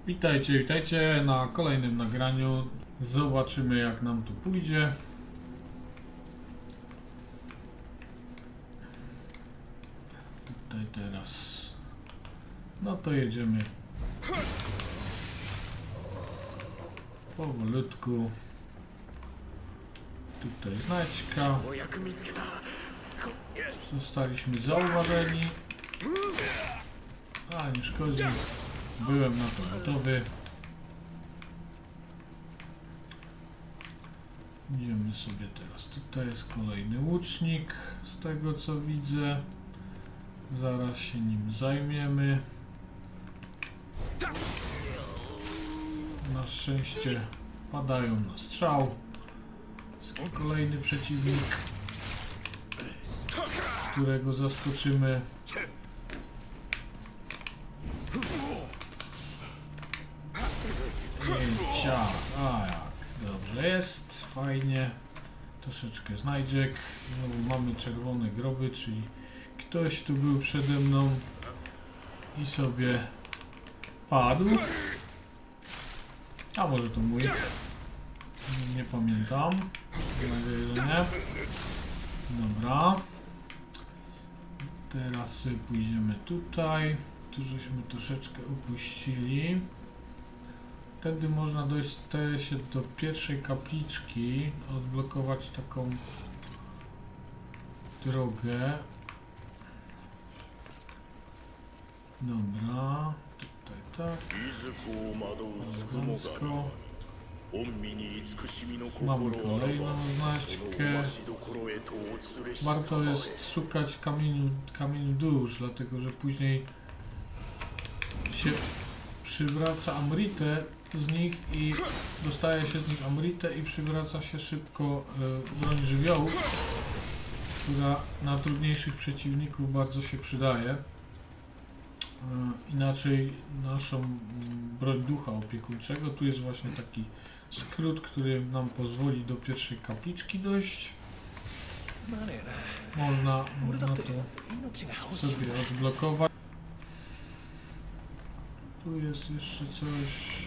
Witajcie, witajcie na kolejnym nagraniu. Zobaczymy, jak nam tu pójdzie. Tutaj teraz. No to jedziemy powolutku. Tutaj znajdźka. Zostaliśmy zauważeni. A nie szkodzi. Byłem na to gotowy. Idziemy sobie teraz. Tutaj jest kolejny łucznik, z tego co widzę. Zaraz się nim zajmiemy. Na szczęście padają na strzał. Jest kolejny przeciwnik, którego zaskoczymy. Ciach, a jak dobrze jest, fajnie. Troszeczkę znajdziek. Znowu mamy czerwone groby, czyli ktoś tu był przede mną i sobie padł. A może to mój? Nie pamiętam. Mam nadzieję, że nie. Dobra. Teraz sobie pójdziemy tutaj. Tu żeśmy troszeczkę opuścili. Wtedy można dojść się do pierwszej kapliczki, odblokować taką drogę. Dobra, tutaj tak. Elegancko. Mamy kolejną znaczkę. Warto jest szukać kamieniu dusz, dlatego że później się przywraca amritę z nich i dostaje się z nich amritę i przywraca się szybko broń żywiołów, która na trudniejszych przeciwników bardzo się przydaje. Inaczej naszą broń ducha opiekuńczego. Tu jest właśnie taki skrót, który nam pozwoli do pierwszej kapliczki dojść. Można to sobie odblokować. Tu jest jeszcze coś.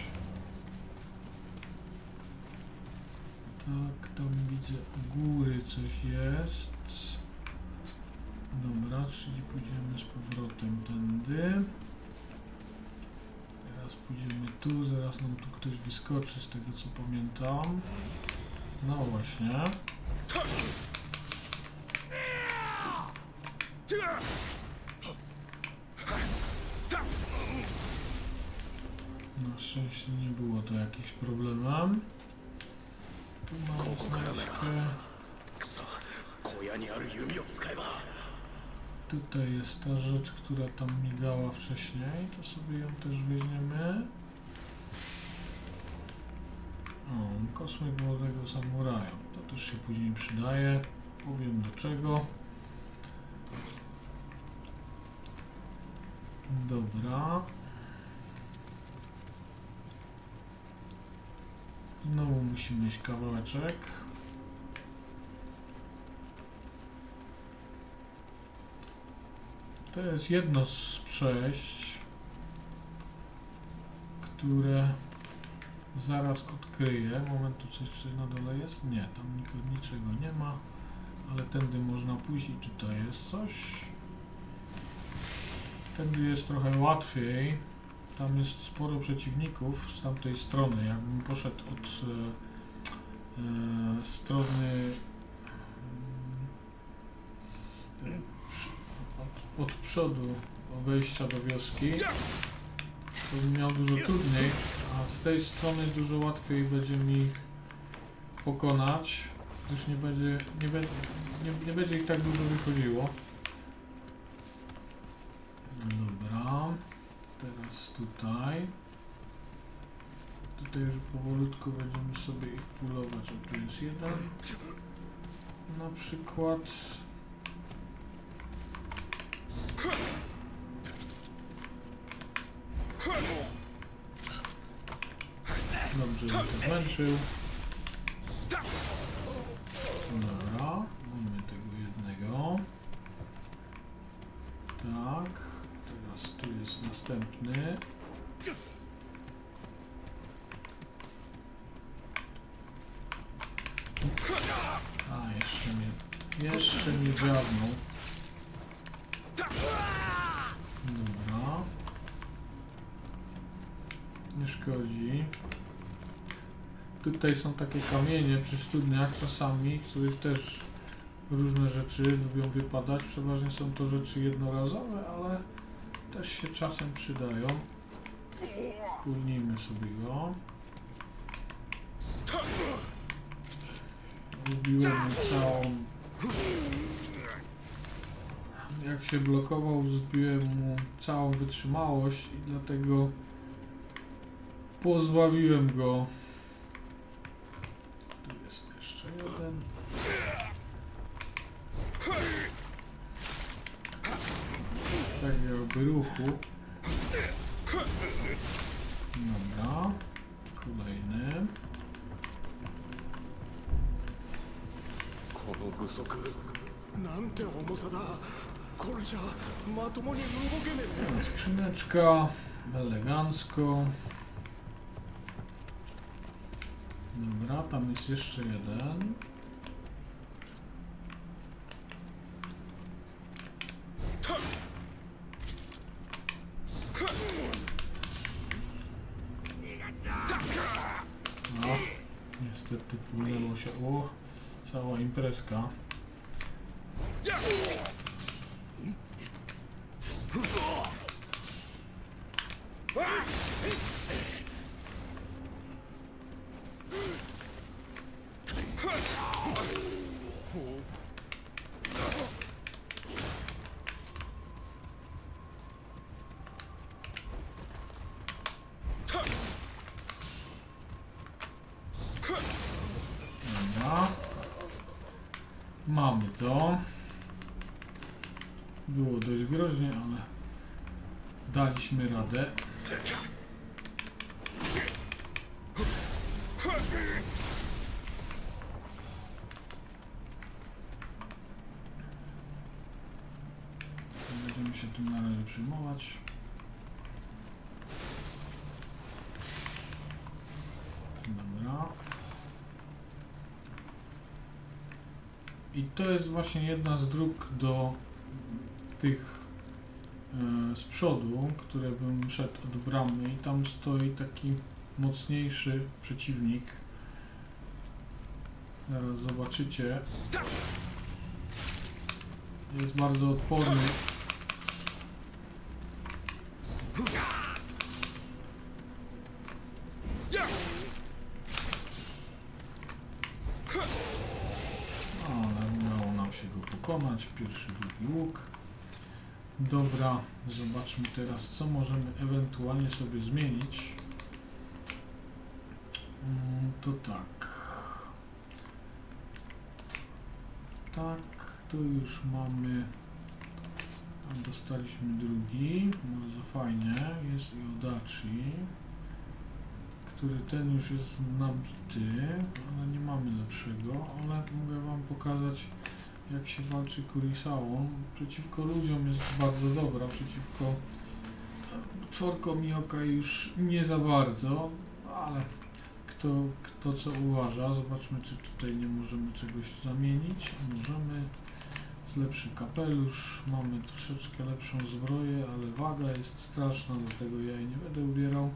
Tak, tam widzę u góry coś jest. Dobra, czyli pójdziemy z powrotem tędy. Teraz pójdziemy tu, zaraz nam tu ktoś wyskoczy z tego co pamiętam. No właśnie. Na szczęście nie było to jakimś problemem. Tu mamy znaczkę. Tutaj jest ta rzecz, która tam migała wcześniej, to sobie ją też weźmiemy. O, kosmyk młodego samuraja. To też się później przydaje. Powiem do czego. Dobra. Znowu musimy mieć kawałeczek. To jest jedno z przejść, które zaraz odkryję. Moment, tu coś na dole jest? Nie, tam niczego nie ma, ale tędy można pójść i tutaj jest coś. Tędy jest trochę łatwiej. Tam jest sporo przeciwników z tamtej strony. Jakbym poszedł od strony od przodu wejścia do wioski, to bym miał dużo trudniej, a z tej strony dużo łatwiej będzie mi pokonać, gdyż nie będzie ich tak dużo wychodziło. Dobra, teraz tutaj już powolutku będziemy sobie ich pulować. O, tu jest jeden na przykład. Dobrze, że to zmęczył. Dobra, mamy tego jednego. Tak, teraz tu jest następny. Jeszcze mnie dziabnął. Dobra. Nie szkodzi. Tutaj są takie kamienie przy studniach czasami, z których też różne rzeczy lubią wypadać. Przeważnie są to rzeczy jednorazowe, ale też się czasem przydają. Pulnijmy sobie go. Zbiłem mu całą... Jak się blokował, zbiłem mu całą wytrzymałość i dlatego pozbawiłem go. Tu jest jeszcze jeden. Tak jakby ruchu. Dobra. Kolejny. Skrzyneczka. Elegancko. Dobra, tam jest jeszcze jeden. No, niestety płynęło się. O, cała imprezka. Dobra. Mamy to. Było dość groźnie, ale daliśmy radę. Będziemy się tym na razie przyjmować. Dobra. I to jest właśnie jedna z dróg do tych z przodu, które bym szedł od bramy i tam stoi taki mocniejszy przeciwnik. Zaraz zobaczycie. Jest bardzo odporny. Ale udało nam się go pokonać. Pierwszy, drugi łuk. Dobra, zobaczmy teraz, co możemy ewentualnie sobie zmienić. To tak. Tak, to już mamy. Dostaliśmy drugi. Bardzo fajnie. Jest i Odachi, który ten już jest nabity, ale nie mamy lepszego. Ale mogę wam pokazać, jak się walczy Kurisałą. Przeciwko ludziom jest bardzo dobra, przeciwko czworkom Yokai już nie za bardzo, ale kto co uważa. Zobaczmy, czy tutaj nie możemy czegoś zamienić. Możemy. Lepszy kapelusz, mamy troszeczkę lepszą zbroję, ale waga jest straszna, dlatego ja jej nie będę ubierał.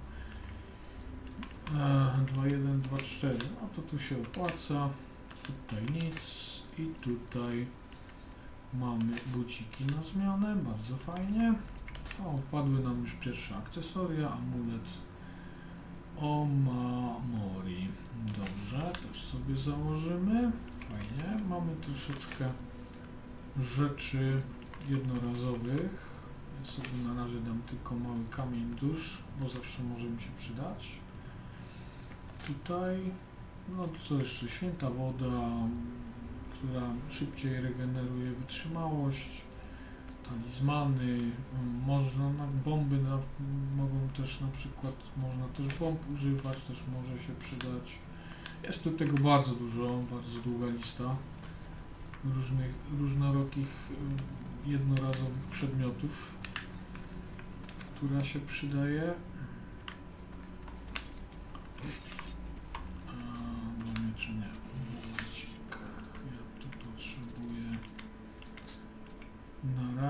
2-1, 2-4, no to tu się opłaca. Tutaj nic i tutaj mamy buciki na zmianę, bardzo fajnie. O, wpadły nam już pierwsze akcesoria, amulet Omamori. Dobrze, też sobie założymy. Fajnie, mamy troszeczkę rzeczy jednorazowych. Ja sobie na razie dam tylko mały kamień dusz, bo zawsze może mi się przydać. Tutaj, no to co jeszcze, święta woda, która szybciej regeneruje wytrzymałość, talizmany, można na bomby, mogą też na przykład, można też bomb używać, też może się przydać. Jest tu tego bardzo dużo, bardzo długa lista różnych, różnorakich, jednorazowych przedmiotów, która się przydaje. Mamy czy nie? Ja tu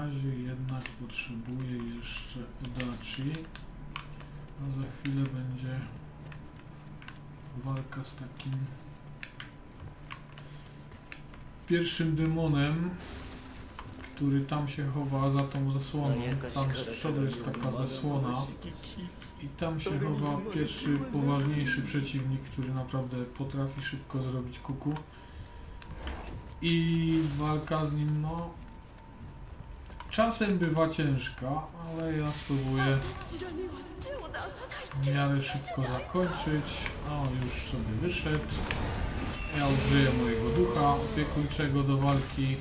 razie jednak potrzebuję jeszcze Odachi, a za chwilę będzie walka z takim pierwszym demonem, który tam się chowa za tą zasłoną. Tam z przodu jest taka zasłona i tam się chowa pierwszy poważniejszy przeciwnik, który naprawdę potrafi szybko zrobić kuku. I walka z nim, no, czasem bywa ciężka, ale ja spróbuję w miarę szybko zakończyć. O, już sobie wyszedł. Ja użyję mojego ducha opiekuńczego do walki.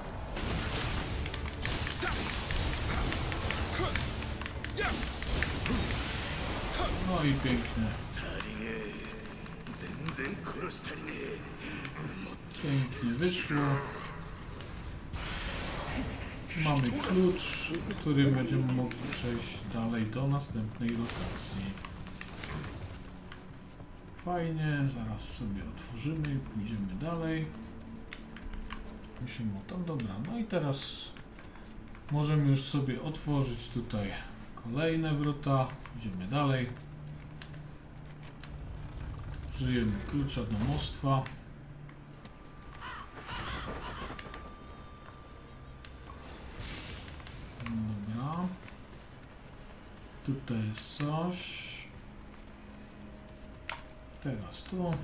No i pięknie. Pięknie wyszło. Mamy klucz, którym będziemy mogli przejść dalej do następnej lokacji. Fajnie, zaraz sobie otworzymy i pójdziemy dalej. Musimy tam, dobra, no i teraz możemy już sobie otworzyć tutaj kolejne wrota. Idziemy dalej. Użyjemy klucza domostwa. Dobra. Tutaj jest coś. Teraz tu.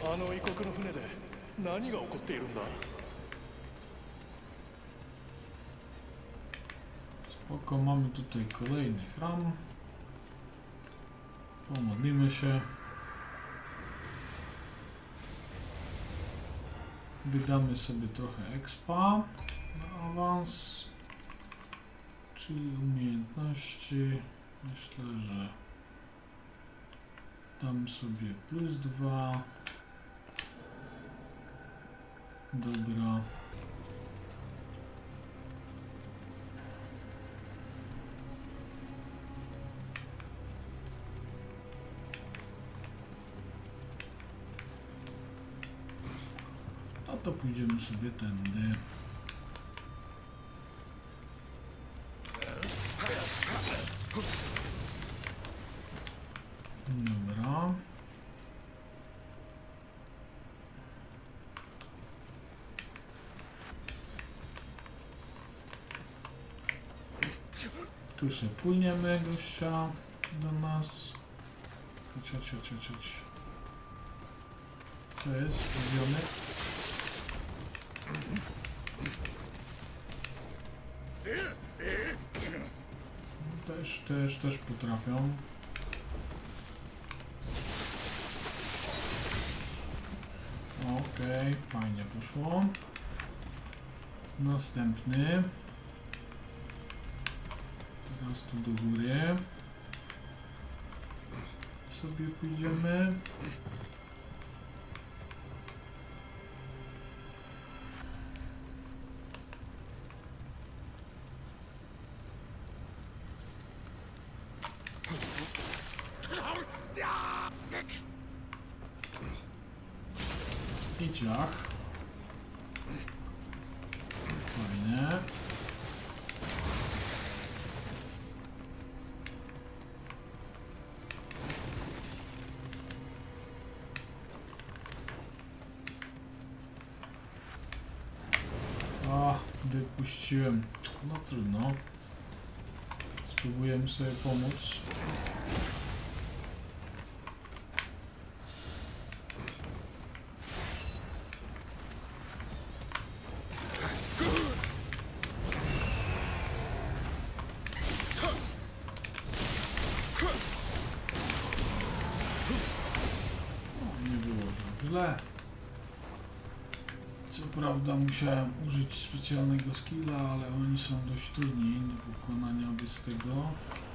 Spoko, mamy tutaj kolejny chram. Pomodlimy się. Wydamy sobie trochę expa na awans, czyli umiejętności. Myślę, że dam sobie +2. Dobra. No to pójdziemy sobie tędy. Dobra. Tu się płyniemy, gościa, do nas. Chodź. To jest ziomek. Też potrafią. Okej, fajnie poszło. Następny. Teraz tu do góry. Sobie pójdziemy. I ciach. Fajnie. A, wypuściłem. No trudno. Spróbujemy sobie pomóc. Co prawda musiałem użyć specjalnego skilla, ale oni są dość trudni do pokonania bez tego.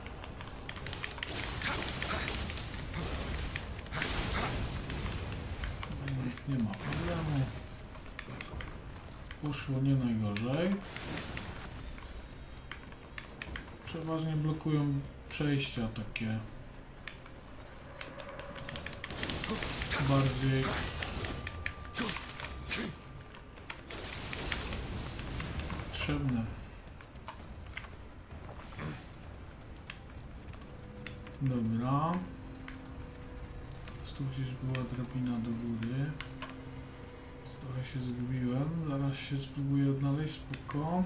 Więc nie ma problemu. Poszło nie najgorzej. Przeważnie blokują przejścia takie bardziej potrzebne. Dobra. Tu gdzieś była drabina do góry. Trochę się zgubiłem. Zaraz się spróbuję odnaleźć. Spoko.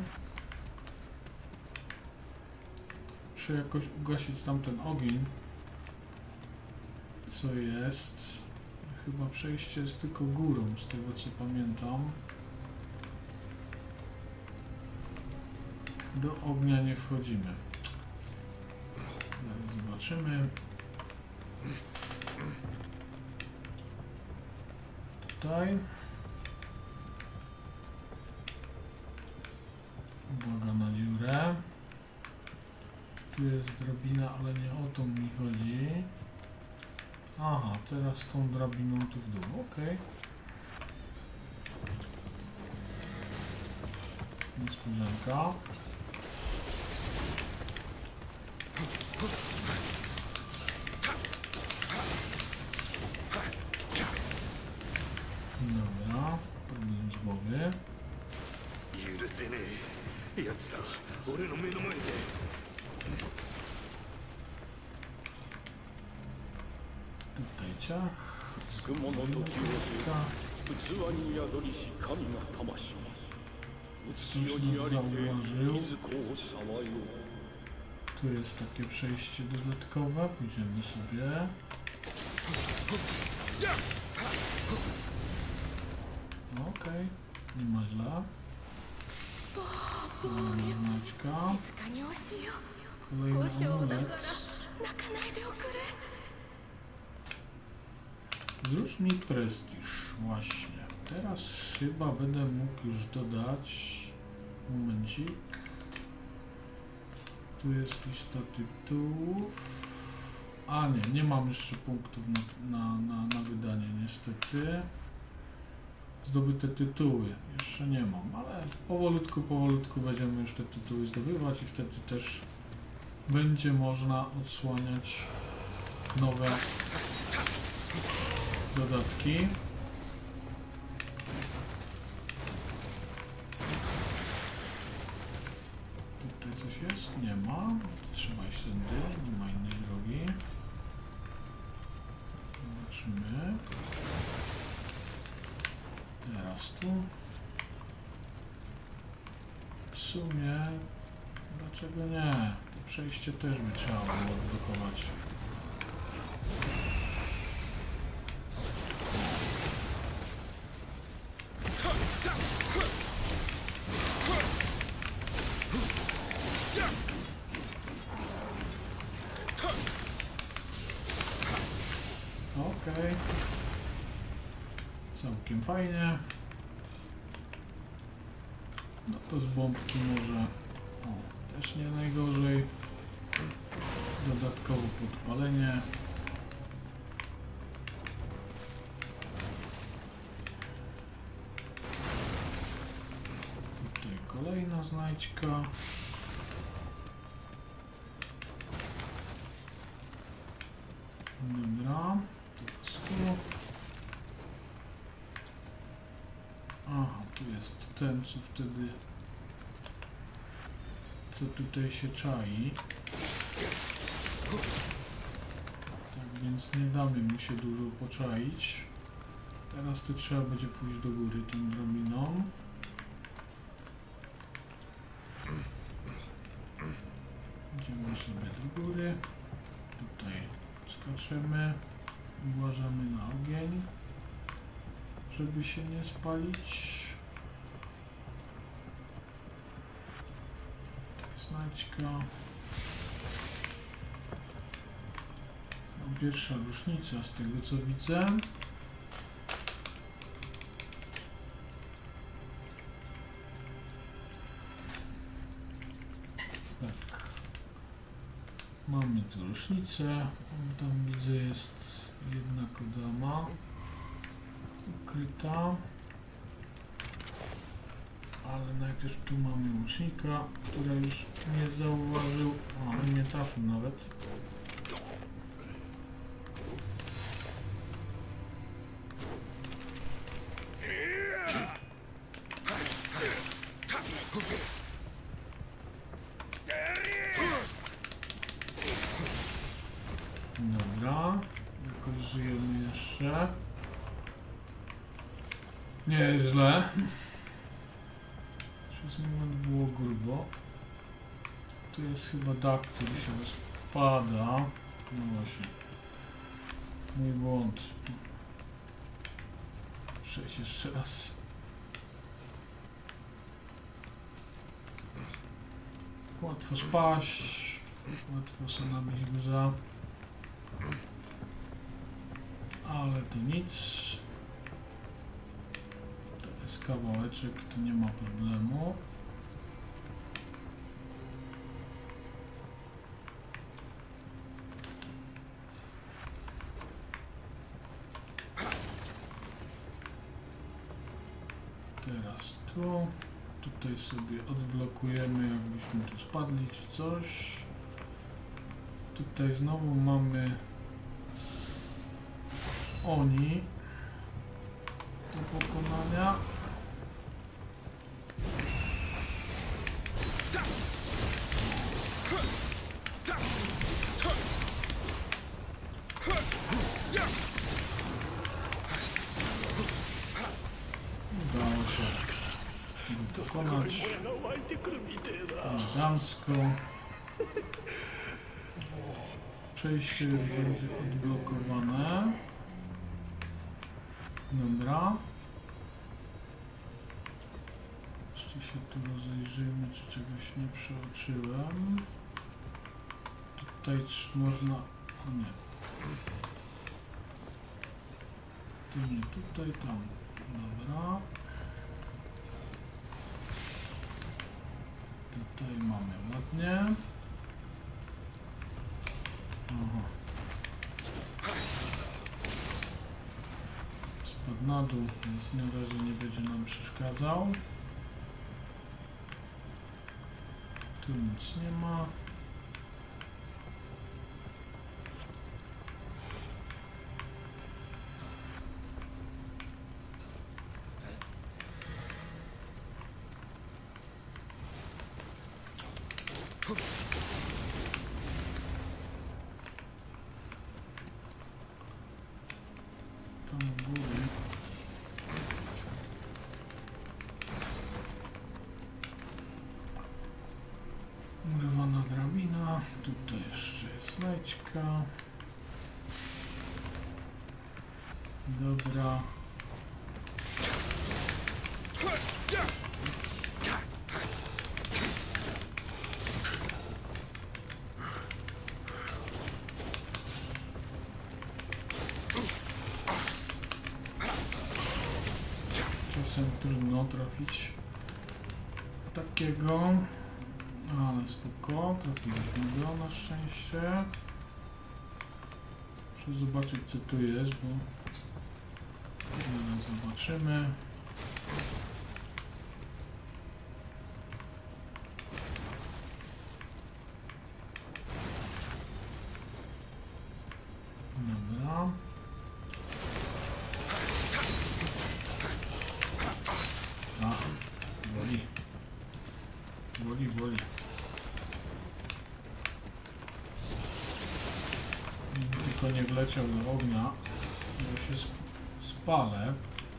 Muszę jakoś ugasić tamten ogień. Co jest? Chyba przejście jest tylko górą, z tego co pamiętam. Do ognia nie wchodzimy. Zaraz zobaczymy. Tutaj. Uwaga na dziurę. Tu jest drabina, ale nie o to mi chodzi. Aha, teraz tą drabiną tu w dół, ok. Niespodzianka. Dobra, problem z głowy. Tutaj ciach. Tu jest takie przejście dodatkowe, pójdziemy sobie. Okej, nie ma źle. Kolejna znaczka. Kolejny amulet. Zróż mi prestiż, właśnie. Teraz chyba będę mógł już dodać. Momencik. Tu jest lista tytułów. A nie mam jeszcze punktów na wydanie niestety. Zdobyte tytuły jeszcze nie mam, ale powolutku będziemy już te tytuły zdobywać i wtedy też będzie można odsłaniać nowe dodatki. Tutaj coś jest? Nie ma. Trzeba iść tędy, nie ma innej drogi. Zobaczymy. Teraz tu. W sumie, dlaczego nie? To przejście też by trzeba było odblokować. Okej. Całkiem fajnie. No to z bombki może też nie najgorzej. Dodatkowo podpalenie. Tutaj kolejna znajdźka. Dobra, teraz tu. Aha, tu jest ten, co wtedy, co tutaj się czai. Tak więc nie damy mu się dużo poczaić. Teraz to trzeba będzie pójść do góry tą drabiną. Idziemy sobie do góry. Tutaj skaczemy. Uważamy na ogień, żeby się nie spalić. Znajdźka. No, pierwsza różnica z tego co widzę. Tak. Mamy tu różnicę. Tam widzę jest jedna kodama ukryta. Ale najpierw tu mamy łucznika, który już nie zauważył, nie trafił nawet. Nie jest źle. Przez moment było grubo. Tu jest chyba dach, który się rozpada. No właśnie. Mój błąd. Przejść jeszcze raz. Łatwo spaść. Łatwo sobie nabić guza. Ale to nic. To jest kawałeczek, to nie ma problemu. Teraz tu. Tutaj sobie odblokujemy, jakbyśmy tu spadli czy coś. Tutaj znowu mamy oni do pokonania. Udało się go pokonać elegancko. Przejście już będzie odblokowane. Dobra. Jeszcze się tu rozejrzymy, czy czegoś nie przeoczyłem. Tutaj można... O nie. Tu nie, tutaj, tam. Dobra. Tutaj mamy ładnie. Aha. Spadł na dół, więc na razie nie będzie nam przeszkadzał. Tu nic nie ma. Tam u góry. Murowana drabina. Tutaj jeszcze jest znajdźka. Dobra. Czasem trudno trafić takiego, ale spoko, trafiliśmy go na szczęście. Muszę zobaczyć, co tu jest, bo zaraz zobaczymy. Dobra. A, boli. Boli, boli. Tylko nie wleciał do ognia, bo się spalę.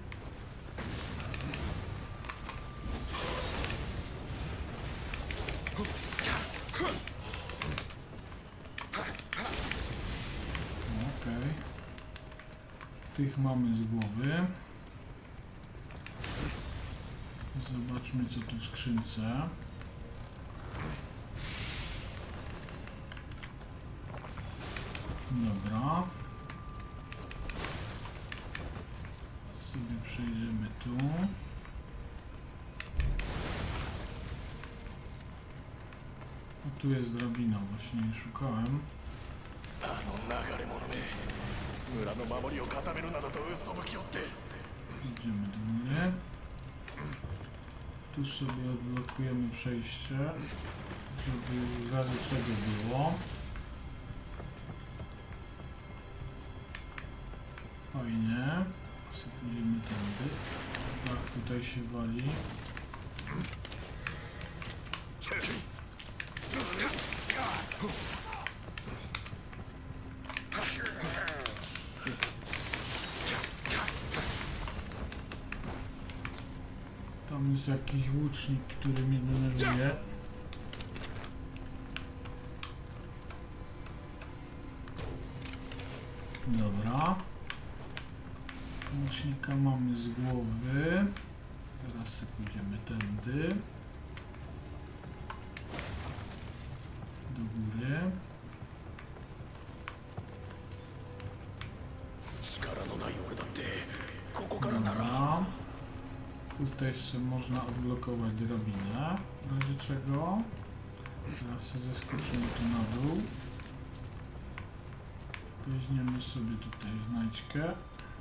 Okej. Tych mamy z głowy. Zobaczmy, co tu w skrzynce. Dobra. Sobie przejdziemy tu. O, tu jest drabina, właśnie jej szukałem. Idziemy do mnie. Tu sobie odblokujemy przejście, żeby w razie czego było. Fajnie. Sobie pójdziemy tędy. Dach tutaj się wali. Tam jest jakiś łucznik, który mnie denerwuje. Dobra. Łucznika mamy z głowy. Teraz sobie pójdziemy tędy. Do góry. Dobra. Tutaj sobie można odblokować drabinę, w razie czego. Teraz sobie zeskoczymy tu na dół. Weźmiemy sobie tutaj znajdźkę.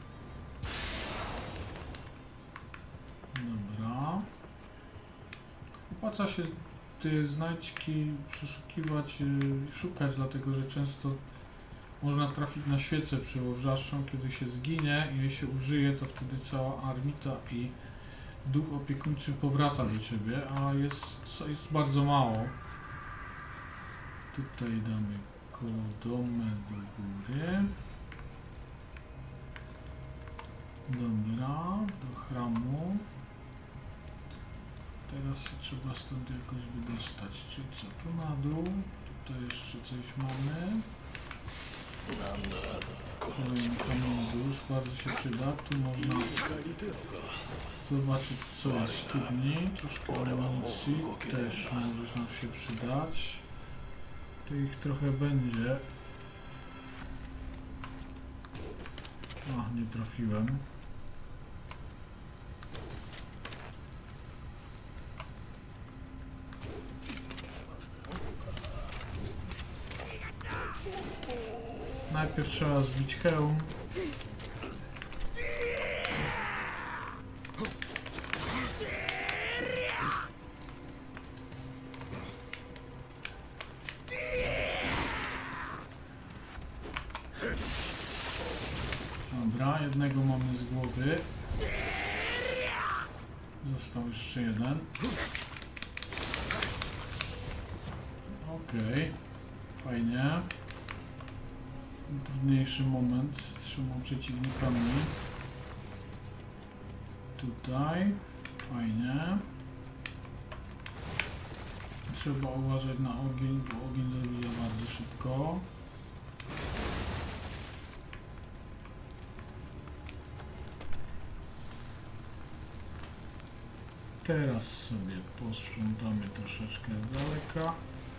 Dobra. Opłaca się te znajdźki przeszukiwać, szukać, dlatego że często można trafić na świecę przełowrzaszczą, kiedy się zginie i jej się użyje, to wtedy cała armita i duch opiekuńczy powraca do ciebie, a jest bardzo mało. Tutaj damy kolodomę do góry. Dobra, do chramu. Teraz się trzeba stąd jakoś wydostać. Czyli co, tu na dół? Tutaj jeszcze coś mamy. Kolejny kamień dusz, bardzo się przyda. Tu można zobaczyć, co jest w studni. Troszkę amunicji też może nam się przydać. To ich trochę będzie. A, nie trafiłem. Najpierw trzeba zbić hełm. Dobra, jednego mamy z głowy. Został jeszcze jeden. Okej, fajnie. Trudniejszy moment z 3 przeciwnikami. Tutaj fajnie. Trzeba uważać na ogień, bo ogień zabija bardzo szybko. Teraz sobie posprzątamy troszeczkę z daleka.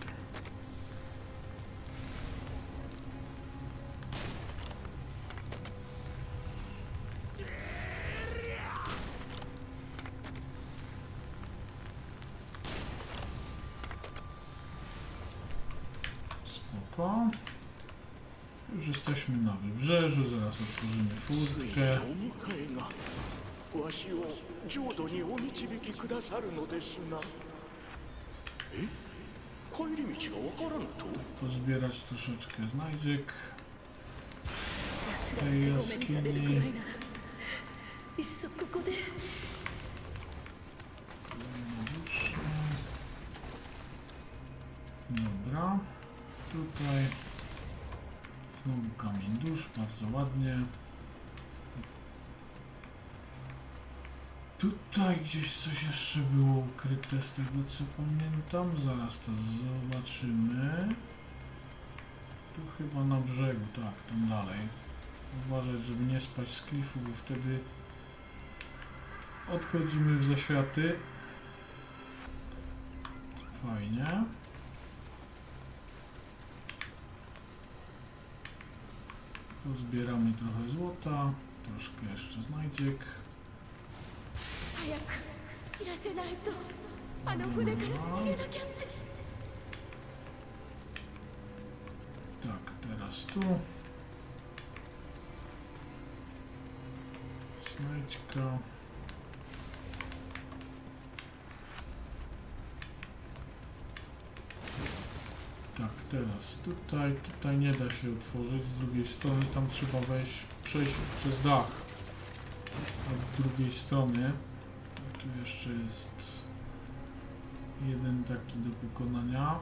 Spoko. Już jesteśmy na wybrzeżu, zaraz otworzymy furtkę. わしを浄土にお導きくださるのですな。え、帰り道がわからぬと？ Pozbierać troszeczkę znajdziek w tej jaskini. Dobra, tutaj znowu kamień dusz, bardzo ładnie. Tutaj gdzieś coś jeszcze było ukryte z tego co pamiętam, zaraz to zobaczymy. Tu chyba na brzegu, tak, tam dalej. Uważać, żeby nie spaść z klifu, bo wtedy odchodzimy w zaświaty. Fajnie. Pozbieramy trochę złota, troszkę jeszcze znajdziek. Tak, teraz tu. Znajdźka. Tak, teraz tutaj. Tutaj nie da się otworzyć z drugiej strony. Tam trzeba przejść przez dach. Od drugiej strony. Tu jeszcze jest jeden taki do pokonania.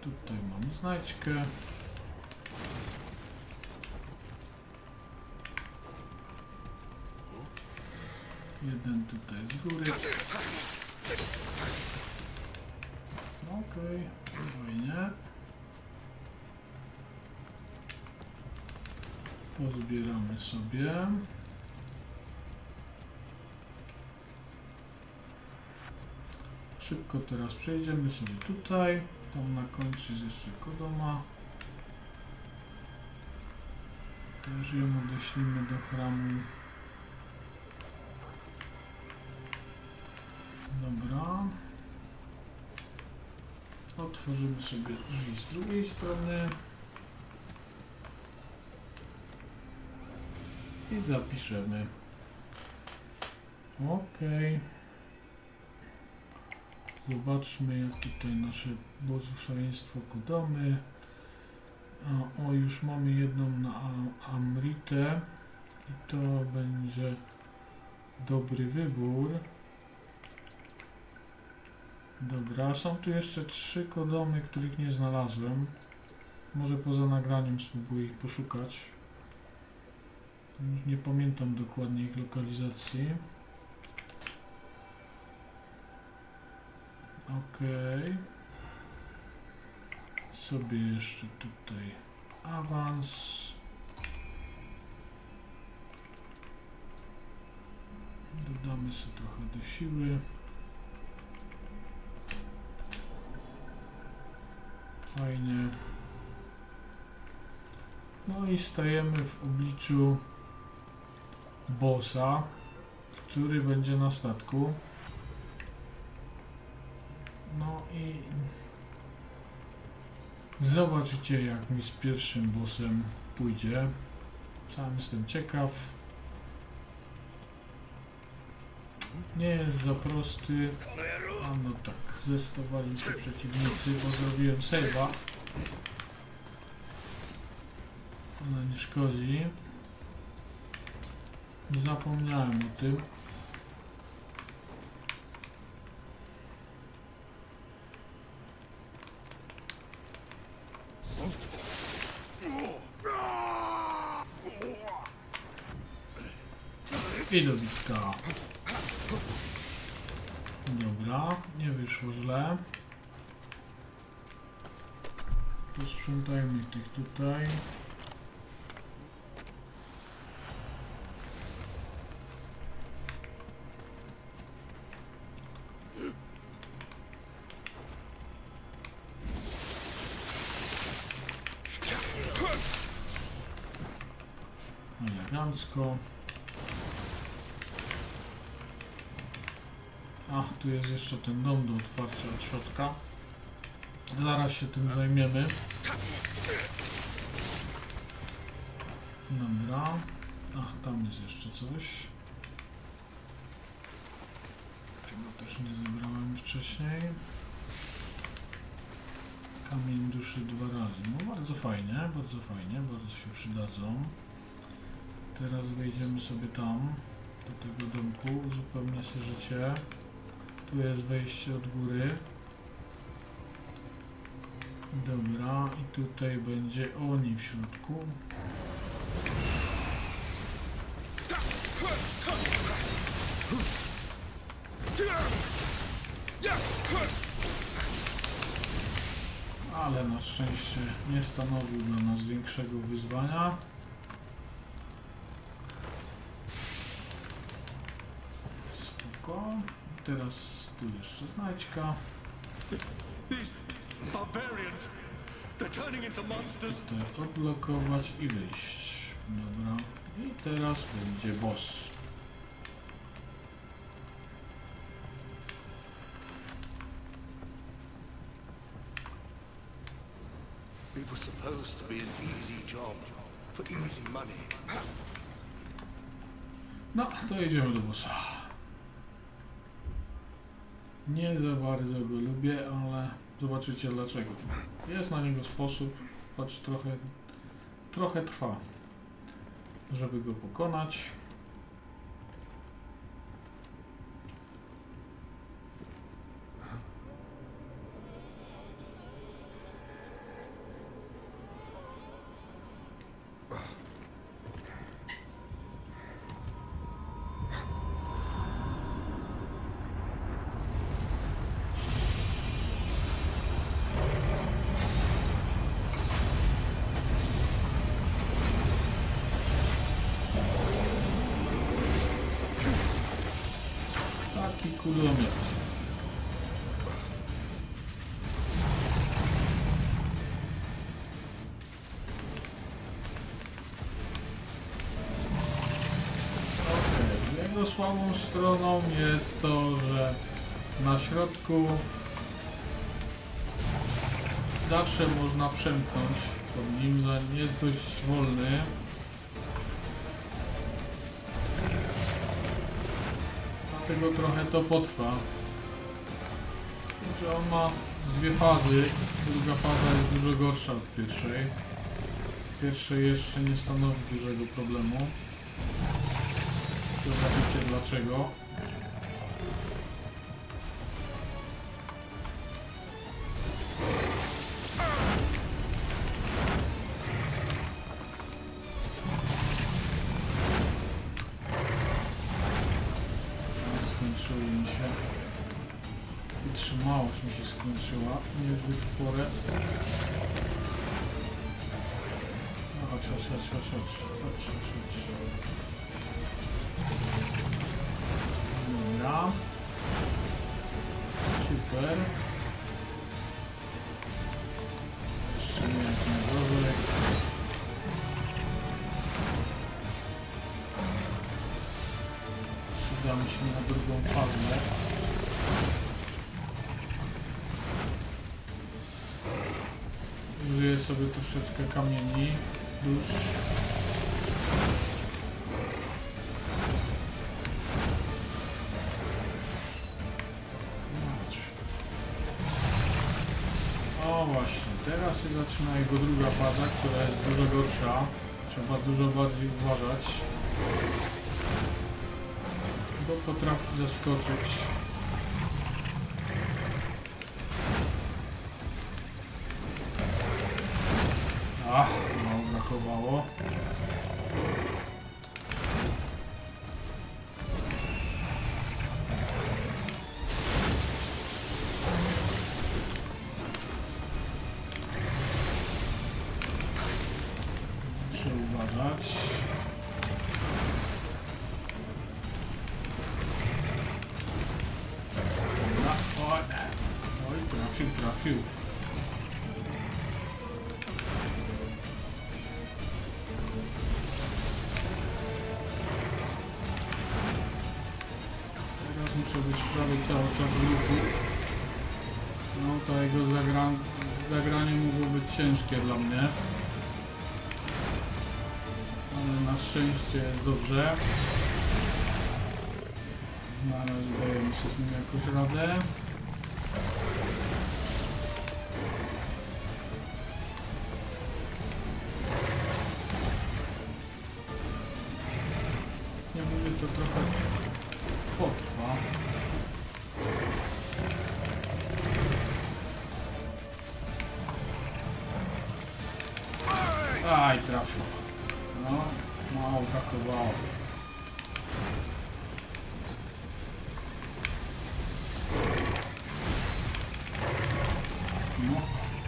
Tutaj mamy znajdźkę. Jeden tutaj z góry. Okej, fajnie. Pozbieramy sobie. Szybko teraz przejdziemy sobie tutaj. Tam na końcu jest jeszcze Kodama. Też ją odeślimy do chramu. Dobra. Otworzymy sobie drzwi z drugiej strony. I zapiszemy. OK. Zobaczmy, jak tutaj nasze błogosławieństwo Kodamy. O, już mamy jedną na Amritę. I to będzie dobry wybór. Dobra, są tu jeszcze 3 Kodamy, których nie znalazłem. Może poza nagraniem spróbuję ich poszukać. Już nie pamiętam dokładnie ich lokalizacji. Okej. Sobie jeszcze tutaj awans. Dodamy sobie trochę do siły. Fajnie. No i stajemy w obliczu bossa, który będzie na statku. No i zobaczycie, jak mi z pierwszym bossem pójdzie. Sam jestem ciekaw. Nie jest za prosty. A no tak, zestawali się przeciwnicy, bo zrobiłem save'a. Ale nie szkodzi. Zapomniałem o tym. I do bitka. Dobra, nie wyszło źle. Posprzątajmy tych tutaj. Elegancko. Ach, tu jest jeszcze ten dom do otwarcia od środka. Zaraz się tym zajmiemy. Dobra. Ach, tam jest jeszcze coś. Tego też nie zebrałem wcześniej. Kamień duszy 2 razy. No bardzo fajnie, bardzo się przydadzą. Teraz wejdziemy sobie tam, do tego domku, uzupełnię sobie życie. Tu jest wejście od góry. Dobra, i tutaj będzie oni w środku. Ale na szczęście nie stanowił dla nas większego wyzwania. Spoko. Teraz tu jeszcze znajdźka. Tutaj odblokować i wyjść. Dobra. I teraz będzie boss. It was supposed to be an easy job for easy money. No, to jedziemy do bossa. Nie za bardzo go lubię, ale zobaczycie dlaczego. Jest na niego sposób, choć trochę trwa, żeby go pokonać. budują miecz. Okay. Jego słabą stroną jest to, że na środku zawsze można przemknąć pod nim, jest dość wolny. Dlatego trochę to potrwa. Z tym, że on ma dwie fazy. Druga faza jest dużo gorsza od pierwszej. Pierwszej jeszcze nie stanowi dużego problemu. Zobaczycie dlaczego. Skończyły mi się. Wytrzymałość mi się skończyła. Niezbyt w porę. No chodź. Dobra. Super. Jeszcze nie jest najgorzej. Przydam się na drugą fazę. Użyję sobie troszeczkę kamieni dusz. O właśnie, teraz się zaczyna jego druga faza, która jest dużo gorsza. Trzeba dużo bardziej uważać. Bo potrafi zaskoczyć. Ach, mało brakowało. Muszę uważać. Oj, trafił. Teraz muszę być prawie cały czas w ruchu. No to jego zagranie mogło być ciężkie dla mnie. Ale na szczęście jest dobrze. Na razie daje mi się z nim jakoś radę. Ja mówię, to trochę potrwa. Aj, trafił. No, mało brakowało. No.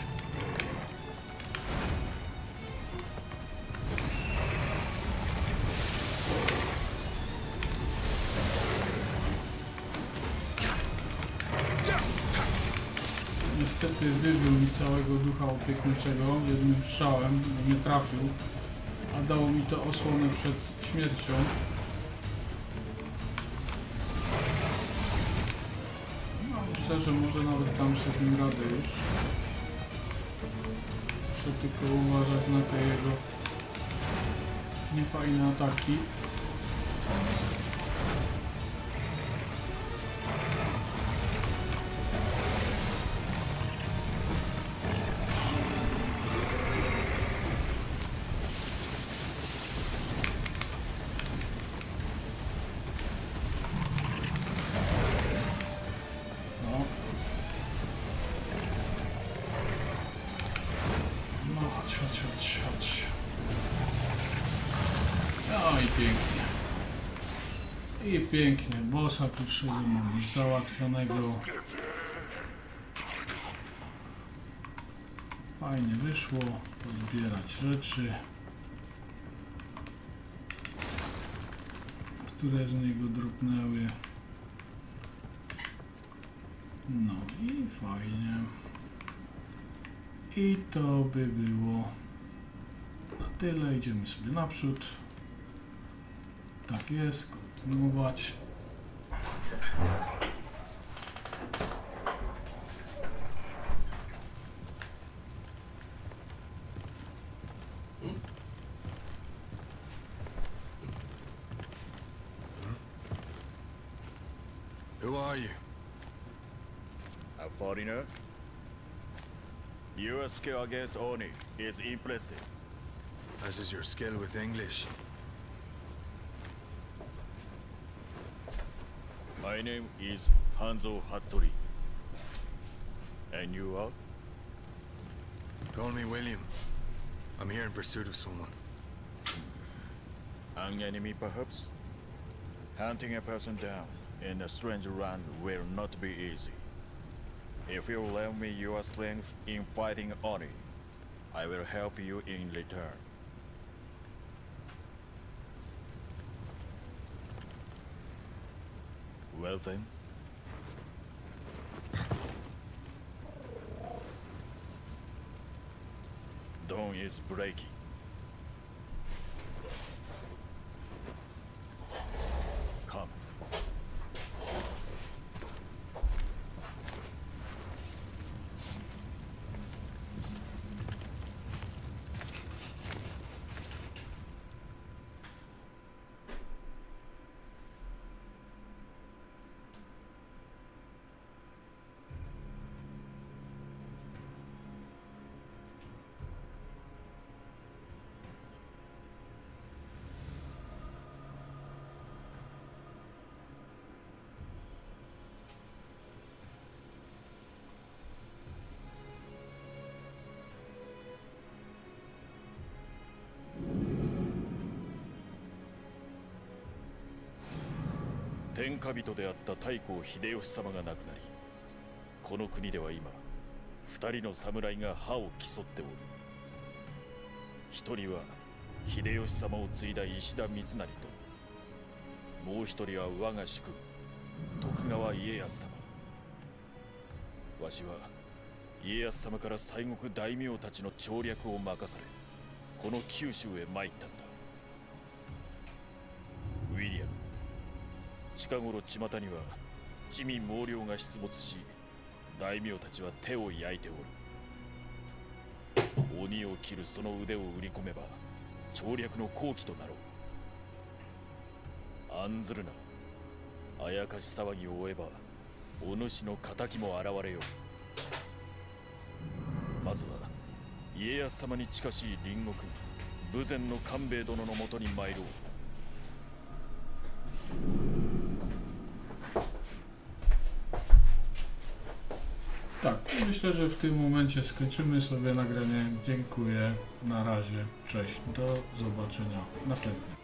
Niestety wybił mi całego ducha opiekuńczego jednym strzałem, bo nie trafił, a dało mi to osłonę przed śmiercią. No, myślę, że może nawet tam sobie z nim radę już. Muszę tylko uważać na te jego niefajne ataki. Chodź. No i pięknie. I pięknie. Bossa pierwszego mamy załatwionego. Fajnie wyszło. Podbierać rzeczy, które z niego dropnęły. No i fajnie. I to by było na tyle. Idziemy sobie naprzód. Tak jest, kontynuować. Who are you? A foreigner? Your skill against Oni is impressive. As is your skill with English. My name is Hanzo Hattori. And you are? Call me William. I'm here in pursuit of someone. An enemy, perhaps? Hunting a person down in a strange land will not be easy. If you lend me your strength in fighting Oni, I will help you in return. Well then. Dawn is breaking. Come.天下人であった太閤秀吉様が亡くなり、この国では今二人の侍が歯を競っておる。一人は秀吉様を継いだ石田三成殿、もう一人は我が主君徳川家康様。わしは家康様から西国大名たちの調略を任され、この九州へ参ったのだ。ウィリアム、近頃巷には地味猛量が出没し、大名たちは手を焼いておる。鬼を切るその腕を売り込めば調略の好機となろう。案ずるな。あやかし騒ぎを追えばお主の敵も現れよう。まずは家康様に近しい隣国豊前の官兵衛殿のもとに参ろう。 Tak, myślę, że w tym momencie skończymy sobie nagranie. Dziękuję, na razie, cześć, do zobaczenia następnym.